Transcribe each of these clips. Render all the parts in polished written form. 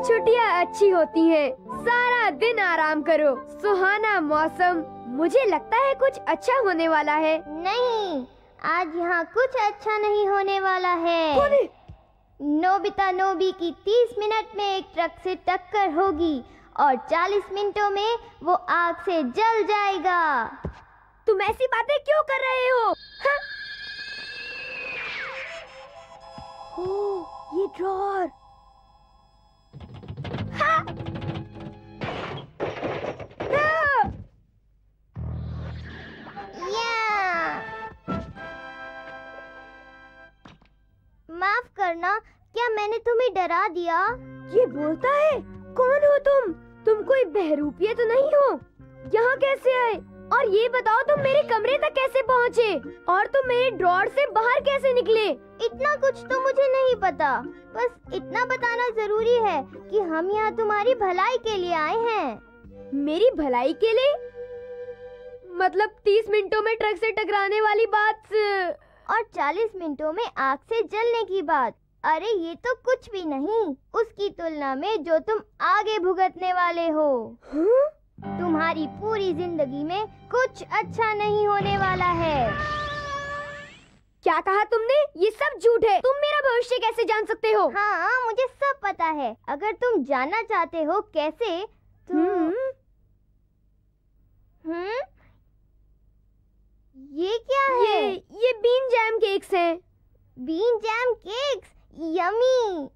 छुट्टियाँ अच्छी होती हैं। सारा दिन आराम करो, सुहाना मौसम। मुझे लगता है कुछ अच्छा होने वाला है। नहीं, आज यहाँ कुछ अच्छा नहीं होने वाला है। नोबिता नोबी की 30 मिनट में एक ट्रक से टक्कर होगी और 40 मिनटों में वो आग से जल जाएगा। तुम ऐसी बातें क्यों कर रहे हो? हाँ? ओह, ये ड्रॉअर। हाँ? हाँ? माफ करना, क्या मैंने तुम्हें डरा दिया? ये बोलता है? कौन हो तुम? तुम कोई बहरूपिया तो नहीं हो? यहाँ कैसे आए? और ये बताओ तुम मेरे कमरे तक कैसे पहुँचे? और तुम मेरे ड्रॉअर से बाहर कैसे निकले? इतना कुछ तो मुझे नहीं पता। बस इतना बताना जरूरी है कि हम यहाँ तुम्हारी भलाई के लिए आए हैं। मेरी भलाई के लिए? मतलब 30 मिनटों में ट्रक से टकराने वाली बात और 40 मिनटों में आग से जलने की बात। अरे ये तो कुछ भी नहीं उसकी तुलना में जो तुम आगे भुगतने वाले हो। हाँ? तुम्हारी पूरी जिंदगी में कुछ अच्छा नहीं होने वाला है। क्या कहा तुमने? ये सब झूठ है। तुम मेरा भविष्य कैसे जान सकते हो? हाँ, मुझे सब पता है। अगर तुम जानना चाहते हो कैसे तो ये क्या है? ये बीन जैम केक्स हैं। Bean jam cakes, yummy.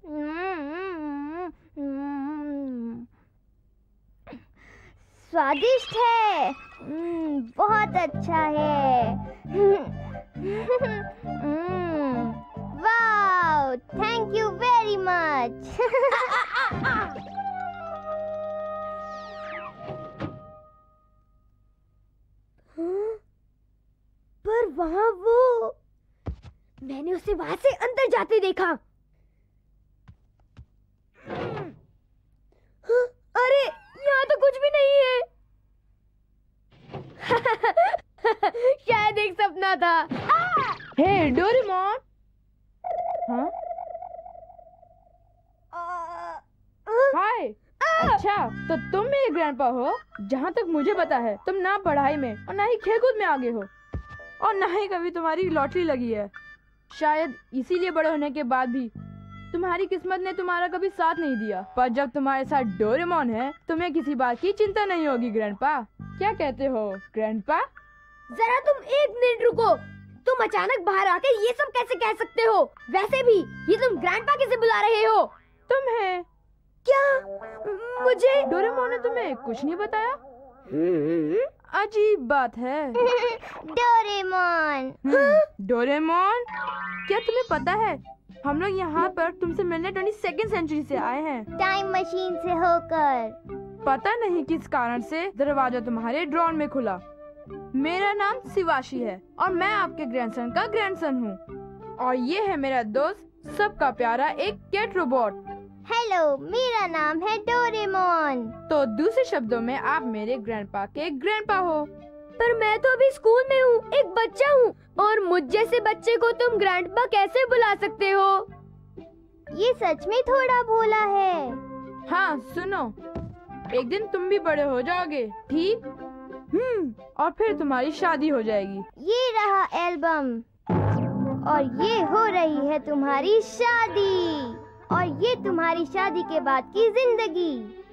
स्वादिष्ट है। बहुत अच्छा है। Wow, thank you very much. पर वहाँ वो, मैंने उसे वहाँ से अंदर जाते देखा। अरे यहाँ तो कुछ भी नहीं है। शायद एक सपना था। Hey Doraemon. हाँ? हाय। अच्छा, तो तुम मेरे ग्रैंडपा हो? जहाँ तक मुझे पता है तुम ना पढ़ाई में और ना ही खेलकूद में आगे हो और ना ही कभी तुम्हारी लॉटरी लगी है। शायद इसीलिए बड़े होने के बाद भी तुम्हारी किस्मत ने तुम्हारा कभी साथ नहीं दिया। पर जब तुम्हारे साथ डोरेमोन है तुम्हें किसी बात की चिंता नहीं होगी ग्रैंडपा। क्या कहते हो ग्रैंडपा? जरा तुम एक मिनट रुको। तुम अचानक बाहर आके ये सब कैसे कह सकते हो? वैसे भी ये तुम ग्रैंडपा किसे बुला रहे हो? तुम्हें। क्या? मुझे? डोरेमोन ने तुम्हें कुछ नहीं बताया? अजीब बात है। डोरेमोन। डोरेमोन, क्या तुम्हें पता है हम लोग यहाँ पर तुमसे मिलने 22वीं सेंचुरी से आए हैं, टाइम मशीन से होकर। पता नहीं किस कारण से दरवाजा तुम्हारे ड्रॉअर में खुला। मेरा नाम शिवाशी है और मैं आपके ग्रैंडसन का ग्रैंडसन हूँ और ये है मेरा दोस्त सबका प्यारा एक कैट रोबोट। हेलो, मेरा नाम है डोरेमोन। तो दूसरे शब्दों में आप मेरे ग्रैंडपा के ग्रैंडपा हो। पर मैं तो अभी स्कूल में हूँ, एक बच्चा हूँ, और मुझ जैसे बच्चे को तुम ग्रैंडपा कैसे बुला सकते हो? ये सच में थोड़ा भोला है। हाँ सुनो, एक दिन तुम भी बड़े हो जाओगे, ठीक? और फिर तुम्हारी शादी हो जाएगी। ये रहा एल्बम और ये हो रही है तुम्हारी शादी और ये तुम्हारी शादी के बाद की जिंदगी।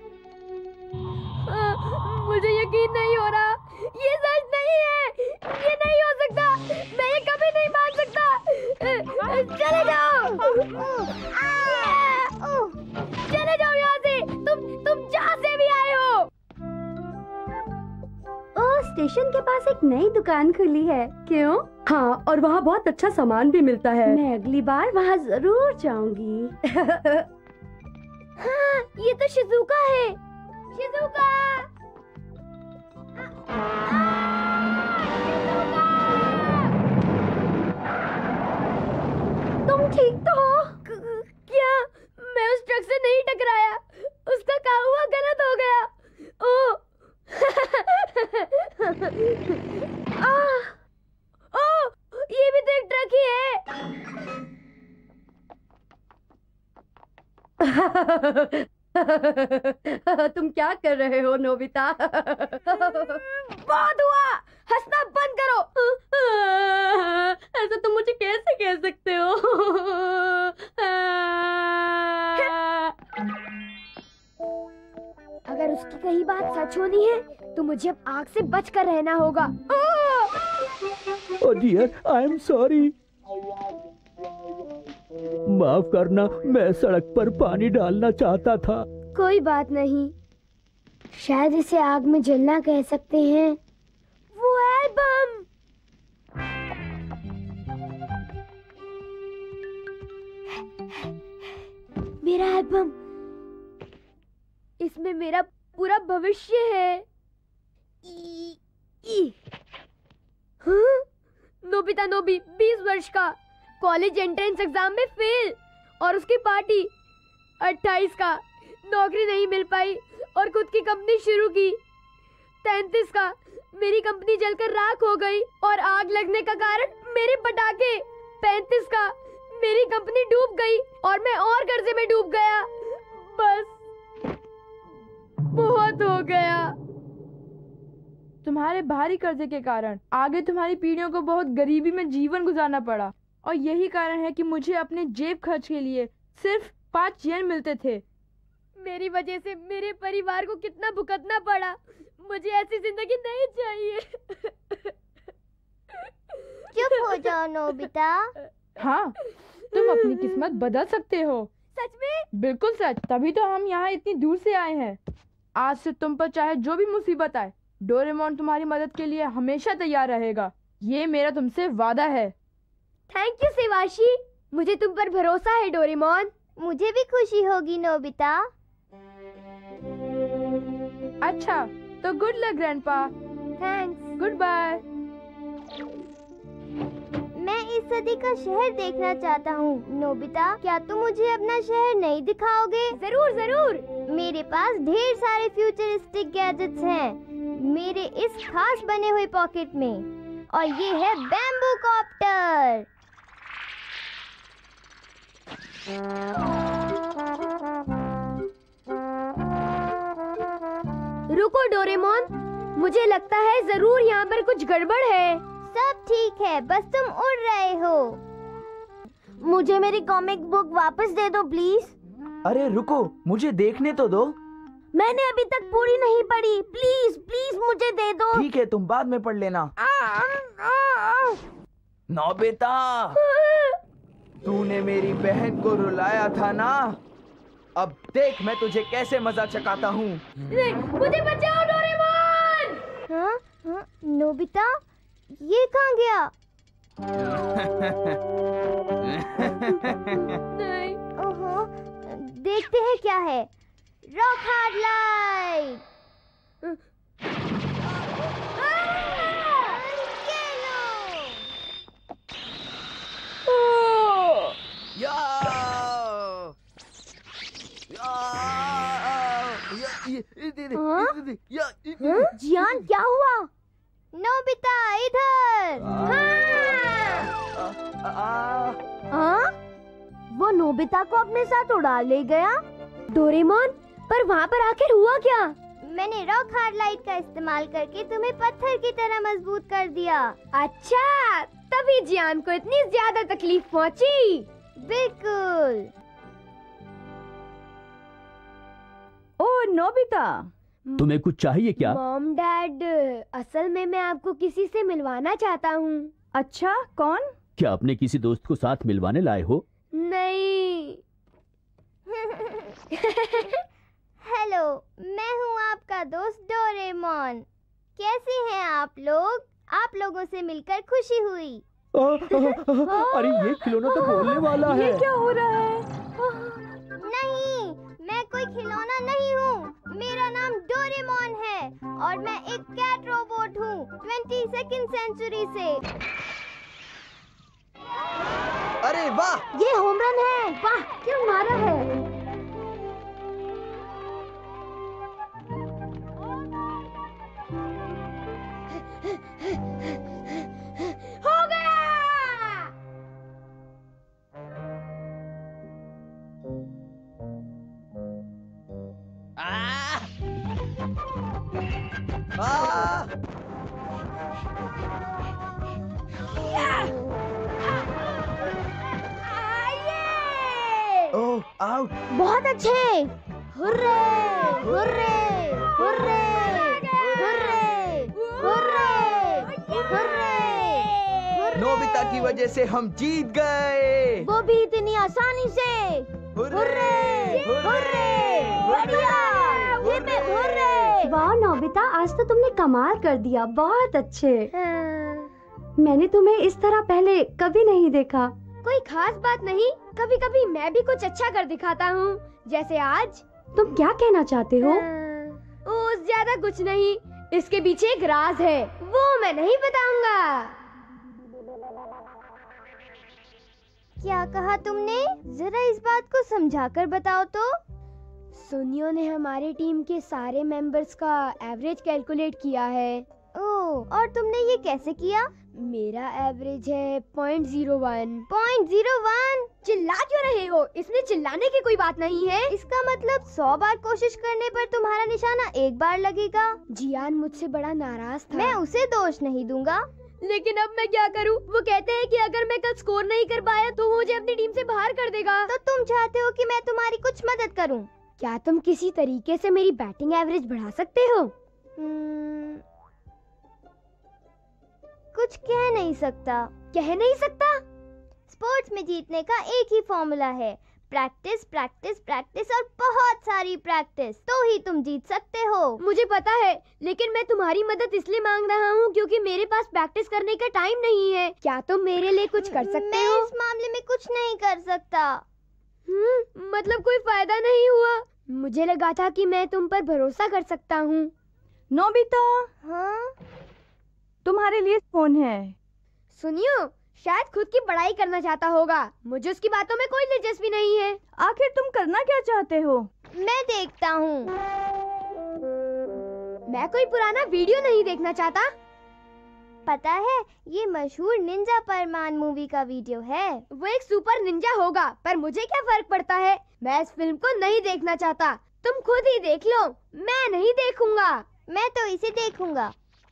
मुझे यकीन नहीं हो रहा। ये सच नहीं है। ये नहीं हो सकता। मैं ये कभी नहीं मान सकता। चले जाओ। चले जाओ यहाँ से। तुम जहाँ से भी आए हो। ओह, स्टेशन के पास एक नई दुकान खुली है। क्यों? हाँ, और वहाँ बहुत अच्छा सामान भी मिलता है। मैं अगली बार वहाँ जरूर जाऊंगी। हाँ, ये तो शिजुका है। शिजुका। तुम ठीक तो हो? क्या? मैं उस ट्रक से नहीं टकराया। उसका क्या हुआ? गलत हो गया। ओह। ओह, ये भी तो एक ट्रक ही है। तुम क्या कर रहे हो नोबिता? बहुत हुआ, हंसना बंद करो। ऐसा तुम मुझे कैसे कह सकते हो? अगर उसकी कही बात सच होनी है तो मुझे अब आग से बचकर रहना होगा। Oh dear, I am sorry. माफ करना, मैं सड़क पर पानी डालना चाहता था। कोई बात नहीं, शायद इसे आग में जलना कह सकते हैं। वो एल्बम! मेरा एल्बम, इसमें मेरा पूरा भविष्य है। हाँ? नोबिता नोबी 20 वर्ष का, कॉलेज एंट्रेंस एग्जाम में फेल, और उसकी पार्टी 28 का, नौकरी नहीं मिल पाई और खुद की कंपनी शुरू की। 33 का, मेरी कंपनी जलकर राख हो गई और आग लगने का कारण मेरे पटाखे। 35 का, मेरी कंपनी डूब गई और मैं और कर्जे में डूब गया। बस बहुत हो गया। तुम्हारे भारी कर्जे के कारण आगे तुम्हारी पीढ़ियों को बहुत गरीबी में जीवन गुजारना पड़ा, और यही कारण है कि मुझे अपने जेब खर्च के लिए सिर्फ 5 येन मिलते थे। मेरी वजह से मेरे परिवार को कितना भुगतना पड़ा। मुझे ऐसी जिंदगी नहीं चाहिए। चुप हो जाओ नोबिता। हाँ, तुम अपनी किस्मत बदल सकते हो। सच में? बिल्कुल सच, तभी तो हम यहाँ इतनी दूर से आए हैं। आज से तुम पर चाहे जो भी मुसीबत आए, डोरेमोन तुम्हारी मदद के लिए हमेशा तैयार रहेगा। ये मेरा तुमसे वादा है। थैंक यू शिवाशी, मुझे तुम पर भरोसा है डोरेमोन। मुझे भी खुशी होगी नोबिता। अच्छा, तो good luck grandpa. Thanks. Good bye. मैं इस सदी का शहर देखना चाहता हूँ। नोबिता, क्या तुम मुझे अपना शहर नहीं दिखाओगे? जरूर जरूर। मेरे मेरे पास ढेर सारे फ्यूचरिस्टिक गैजेट्स हैं मेरे इस खास बने हुए पॉकेट में, और ये है बैम्बू कॉप्टर। रुको डोरेमोन, मुझे लगता है जरूर यहाँ पर कुछ गड़बड़ है। सब ठीक है, बस तुम उड़ रहे हो। मुझे मेरी कॉमिक बुक वापस दे दो प्लीज। अरे रुको, मुझे देखने तो दो। मैंने अभी तक पूरी नहीं पढ़ी। प्लीज प्लीज मुझे दे दो। ठीक है, तुम बाद में पढ़ लेना। नोबिता, तूने मेरी बहन को रुलाया था ना? अब देख मैं तुझे कैसे मजा चकाता हूँ। मुझे बचाओ डोरेमोन! हाँ? हाँ? नोबिता, ये कहाँ गया? नहीं। ओहो, देखते हैं क्या है। Rock hard light. Yeah! Gian, क्या हुआ? नोबिता इधर। हाँ? वो नोबिता को अपने साथ उड़ा ले गया। डोरेमोन, पर वहाँ पर आखिर हुआ क्या? मैंने रॉक हार्ड लाइट का इस्तेमाल करके तुम्हें पत्थर की तरह मजबूत कर दिया। अच्छा, तभी जियान को इतनी ज्यादा तकलीफ पहुँची। बिल्कुल। ओ नोबिता, तुम्हें कुछ चाहिए क्या? मॉम डैड, असल में मैं आपको किसी से मिलवाना चाहता हूँ। अच्छा, कौन? क्या अपने किसी दोस्त को साथ मिलवाने लाए हो? नहीं। हेलो, मैं हूँ आपका दोस्त डोरेमोन। कैसे हैं आप लोग? आप लोगों से मिलकर खुशी हुई। अरे ये खिलौना तो बोलने वाला है। ये क्या हो रहा है? नहीं, मैं कोई खिलौना नहीं हूँ। मेरा नाम डोरेमोन है और मैं एक कैट रोबोट हूँ 22nd सेंचुरी से। अरे वाह! ये होम रन है। वाह, क्या मारा है? हो गया! बहुत अच्छे। Hurray hurray hurray hurray hurray hurray. Nobita की वजह से हम जीत गए। वो भी इतनी आसानी से। हुर्रे हुर्रे बढ़िया। हुर्रे। वाह नोबिता, आज तो तुमने कमाल कर दिया, बहुत अच्छे। मैंने तुम्हें इस तरह पहले कभी नहीं देखा। कोई खास बात नहीं, कभी कभी मैं भी कुछ अच्छा कर दिखाता हूँ, जैसे आज। तुम क्या कहना चाहते हो? ज्यादा कुछ नहीं, इसके पीछे एक राज है, वो मैं नहीं बताऊंगा। क्या कहा तुमने? जरा इस बात को समझाकर बताओ तो। सुनियो ने हमारे टीम के सारे मेंबर्स का एवरेज कैलकुलेट किया है। ओह, और तुमने ये कैसे किया? मेरा एवरेज है 0.01। 0.01? चिल्ला क्यों रहे हो? इसमें चिल्लाने की कोई बात नहीं है। इसका मतलब 100 बार कोशिश करने पर तुम्हारा निशाना एक बार लगेगा। जियान मुझसे बड़ा नाराज था। मैं उसे दोष नहीं दूंगा। लेकिन अब मैं क्या करूं? वो कहते हैं कि अगर मैं कल स्कोर नहीं कर पाया तो मुझे अपनी टीम से बाहर कर देगा। तो तुम चाहते हो कि मैं तुम्हारी कुछ मदद करूं? क्या तुम किसी तरीके से मेरी बैटिंग एवरेज बढ़ा सकते हो? कुछ कह नहीं सकता। कह नहीं सकता? स्पोर्ट्स में जीतने का एक ही फॉर्मूला है, प्रैक्टिस प्रैक्टिस प्रैक्टिस और बहुत सारी प्रैक्टिस, तो ही तुम जीत सकते हो। मुझे पता है, लेकिन मैं तुम्हारी मदद इसलिए मांग रहा हूँ क्योंकि मेरे पास प्रैक्टिस करने का टाइम नहीं है। क्या तुम मेरे लिए कुछ कर सकते हो? मैं इस मामले में कुछ नहीं कर सकता। मतलब कोई फायदा नहीं हुआ? मुझे लगा था कि मैं तुम पर भरोसा कर सकता हूँ। नोबिता, हाँ? तुम्हारे लिए फोन है। सुनियो, शायद खुद की बड़ाई करना चाहता होगा। मुझे उसकी बातों में कोई दिलचस्पी नहीं है। आखिर तुम करना क्या चाहते हो? मैं देखता हूँ। मैं कोई पुराना वीडियो नहीं देखना चाहता। पता है, ये मशहूर निंजा परमान मूवी का वीडियो है। वो एक सुपर निंजा होगा, पर मुझे क्या फर्क पड़ता है? मैं इस फिल्म को नहीं देखना चाहता। तुम खुद ही देख लो, मैं नहीं देखूंगा। मैं तो इसे देखूंगा।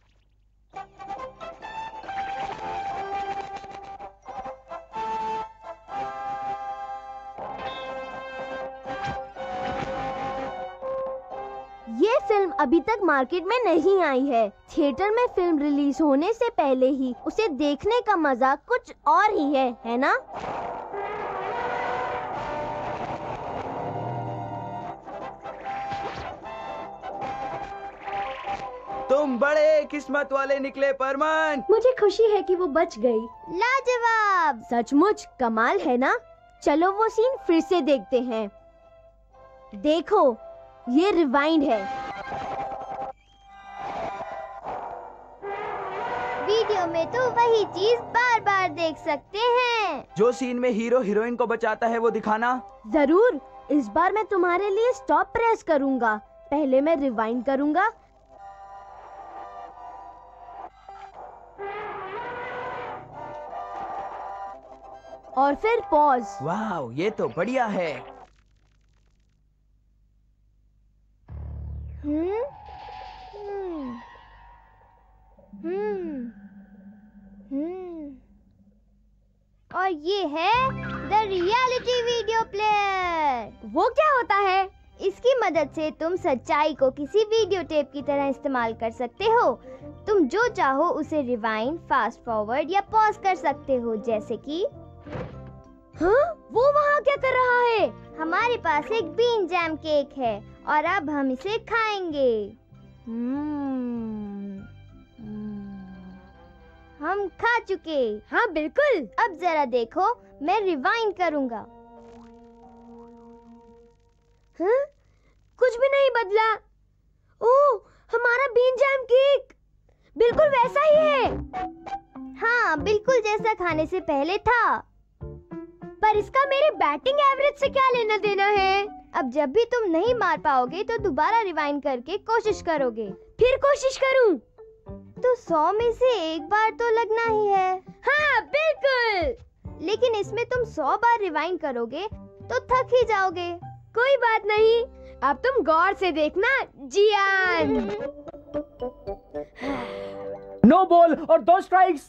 ये फिल्म अभी तक मार्केट में नहीं आई है। थिएटर में फिल्म रिलीज होने से पहले ही उसे देखने का मजा कुछ और ही है ना? तुम बड़े किस्मत वाले निकले परमान। मुझे खुशी है कि वो बच गई। लाजवाब, सचमुच कमाल है ना? चलो वो सीन फिर से देखते हैं। देखो, ये रिवाइंड है। वीडियो में तो वही चीज बार बार देख सकते हैं। जो सीन में हीरो हीरोइन को बचाता है वो दिखाना। जरूर, इस बार मैं तुम्हारे लिए स्टॉप प्रेस करूंगा। पहले मैं रिवाइंड करूंगा। और फिर पॉज। वाह, ये तो बढ़िया है। और ये है द रियलिटी वीडियो प्लेयर। वो क्या होता है? इसकी मदद से तुम सच्चाई को किसी वीडियो टेप की तरह इस्तेमाल कर सकते हो। तुम जो चाहो उसे रिवाइंड, फास्ट फॉरवर्ड या पॉज कर सकते हो, जैसे कि हाँ? वो वहाँ क्या कर रहा है? हमारे पास एक बीन जैम केक है और अब हम इसे खाएंगे। हम खा चुके। हाँ बिल्कुल। अब जरा देखो, मैं रिवाइंड करूंगा। हाँ? कुछ भी नहीं बदला। ओह, हमारा बीन जैम केक बिल्कुल वैसा ही है। हाँ, बिल्कुल जैसा खाने से पहले था। पर इसका मेरे बैटिंग एवरेज से क्या लेना देना है? अब जब भी तुम नहीं मार पाओगे तो दोबारा रिवाइंड करके कोशिश करोगे। फिर कोशिश करूं? तो 100 में से एक बार तो लगना ही है। हाँ बिल्कुल। लेकिन इसमें तुम 100 बार रिवाइंड करोगे तो थक ही जाओगे। कोई बात नहीं, अब तुम गौर से देखना जियान। नो बॉल और 2 स्ट्राइक्स।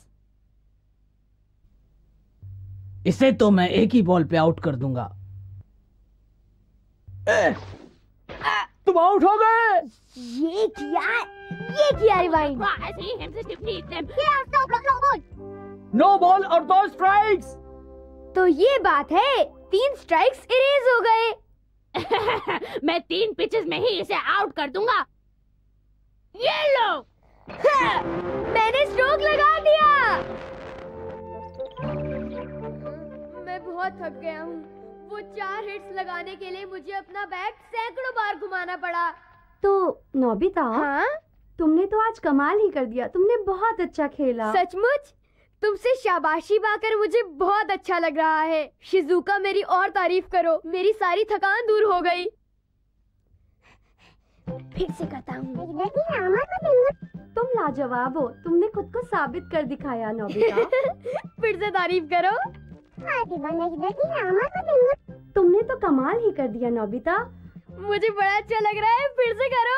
इसे तो मैं एक ही बॉल पे आउट कर दूंगा। तुम आउट हो गए। ये किया रिवाइंड। नो बॉल और 2 स्ट्राइक्स। तो ये बात है, 3 स्ट्राइक्स इरेज हो गए। मैं 3 पिचेस में ही इसे आउट कर दूंगा। ये लो। मैंने स्ट्रोक लगा दिया। मैं बहुत थक गया हूँ। वो 4 हिट्स लगाने के लिए मुझे अपना बैट सैकड़ों बार घुमाना पड़ा। तो नोबिता, हाँ? तुमने तो आज कमाल ही कर दिया। तुमने बहुत अच्छा खेला। सचमुच? तुमसे शाबाशी पाकर मुझे बहुत अच्छा लग रहा है। शिजुका, मेरी और तारीफ करो। मेरी सारी थकान दूर हो गई। फिर से करता हूँ। तुम लाजवाब हो। तुमने खुद को साबित कर दिखाया नोबिता। फिर से तारीफ करो। तुमने तो कमाल ही कर दिया नोबिता। मुझे बड़ा अच्छा लग रहा है। फिर से करो।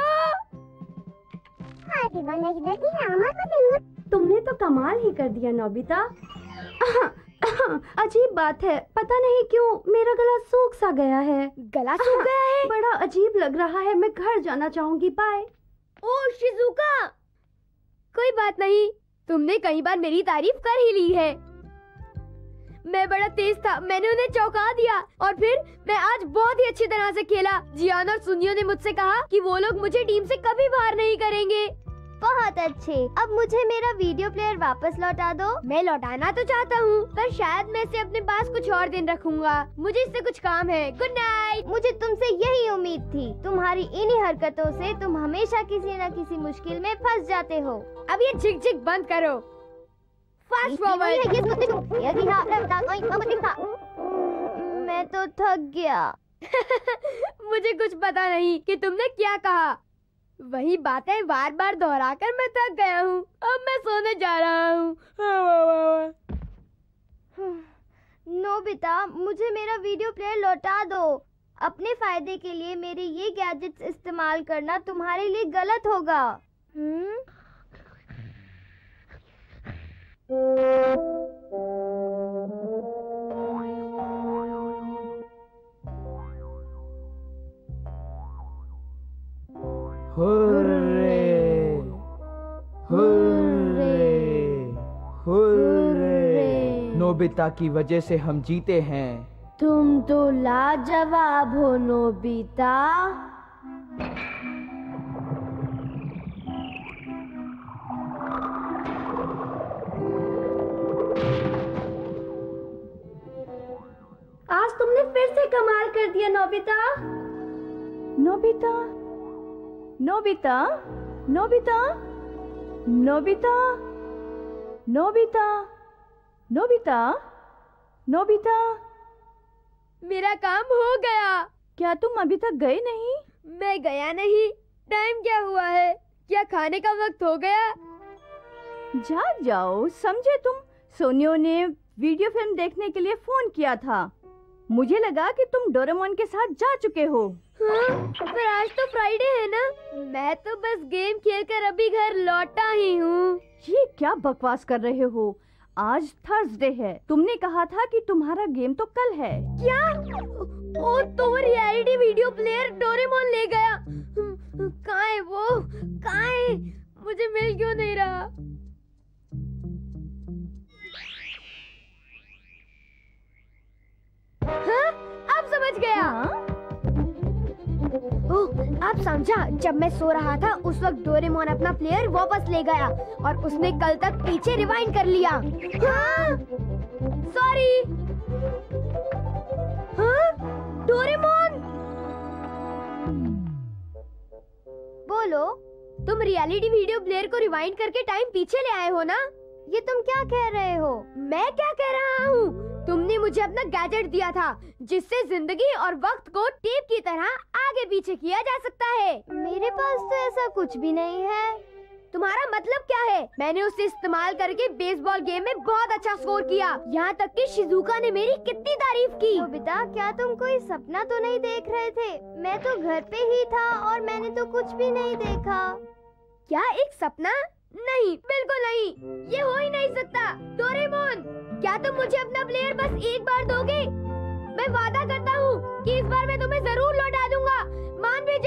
तुमने तो कमाल ही कर दिया नोबिता। अजीब बात है, पता नहीं क्यों मेरा गला सूख सा गया है। गला सूख गया है? बड़ा अजीब लग रहा है। मैं घर जाना चाहूंगी। बाय। ओह शिजुका, कोई बात नहीं। तुमने कई बार मेरी तारीफ कर ही ली है। मैं बड़ा तेज था, मैंने उन्हें चौंका दिया और फिर मैं आज बहुत ही अच्छी तरह से खेला। जियान और सुनियो ने मुझसे कहा कि वो लोग मुझे टीम से कभी बाहर नहीं करेंगे। बहुत अच्छे। अब मुझे मेरा वीडियो प्लेयर वापस लौटा दो। मैं लौटाना तो चाहता हूँ, पर शायद मैं इसे अपने पास कुछ और दिन रखूंगा। मुझे इससे कुछ काम है। Good night. मुझे तुमसे यही उम्मीद थी। तुम्हारी इन्हीं हरकतों से तुम हमेशा किसी न किसी मुश्किल में फंस जाते हो। अब ये झिक झिक बंद करो। Fast forward. मैं तो थक गया। मुझे कुछ पता नहीं कि तुमने क्या कहा। वही बातें बार बार दोहराकर मैं थक गया हूँ। अब मैं सोने जा रहा हूँ। नोबिता, मुझे मेरा वीडियो प्लेयर लौटा दो। अपने फायदे के लिए मेरे ये गैजेट्स इस्तेमाल करना तुम्हारे लिए गलत होगा। Hurray, hurray, hurray. नोबिता की वजह से हम जीते हैं। तुम तो लाजवाब हो नोबिता। आज तुमने फिर से कमाल कर दिया Nobita. Nobita, Nobita, Nobita, Nobita, Nobita, Nobita, Nobita. मेरा काम हो गया। क्या तुम अभी तक गए नहीं? मैं गया नहीं। टाइम क्या हुआ है? क्या खाने का वक्त हो गया? जाग जाओ, समझे तुम। सोनियो ने वीडियो फिल्म देखने के लिए फोन किया था। मुझे लगा कि तुम डोरेमोन के साथ जा चुके हो। हाँ, पर आज तो फ्राइडे है ना। मैं तो बस गेम खेलकर अभी घर लौटा ही हूँ। ये क्या बकवास कर रहे हो? आज थर्सडे है। तुमने कहा था कि तुम्हारा गेम तो कल है। क्या? ओ, तो रियलिटी वीडियो प्लेयर डोरेमोन ले गया। कहाँ है वो? कहाँ है? मुझे मिल क्यों नहीं रहा? हाँ? अब समझ गया। ओह, अब समझा। जब मैं सो रहा था उस वक्त डोरेमोन अपना प्लेयर वापस ले गया और उसने कल तक पीछे रिवाइंड कर लिया। हाँ? सॉरी। हाँ? डोरेमोन, बोलो। तुम रियलिटी वीडियो प्लेयर को रिवाइंड करके टाइम पीछे ले आए हो ना? ये तुम क्या कह रहे हो? मैं क्या कह रहा हूँ? तुमने मुझे अपना गैजेट दिया था जिससे जिंदगी और वक्त को टेप की तरह आगे पीछे किया जा सकता है। मेरे पास तो ऐसा कुछ भी नहीं है। तुम्हारा मतलब क्या है? मैंने उसे इस्तेमाल करके बेसबॉल गेम में बहुत अच्छा स्कोर किया। यहाँ तक कि शिजुका ने मेरी कितनी तारीफ की। नोबिता, क्या तुम कोई सपना तो नहीं देख रहे थे? मैं तो घर पे ही था और मैंने तो कुछ भी नहीं देखा। क्या एक सपना? नहीं, बिल्कुल नहीं। ये हो ही नहीं सकता। डोरेमोन, क्या तुम मुझे अपना प्लेयर बस एक बार दोगे? मैं वादा करता हूँ कि इस बार मैं तुम्हें जरूर लौटा दूंगा। मान भी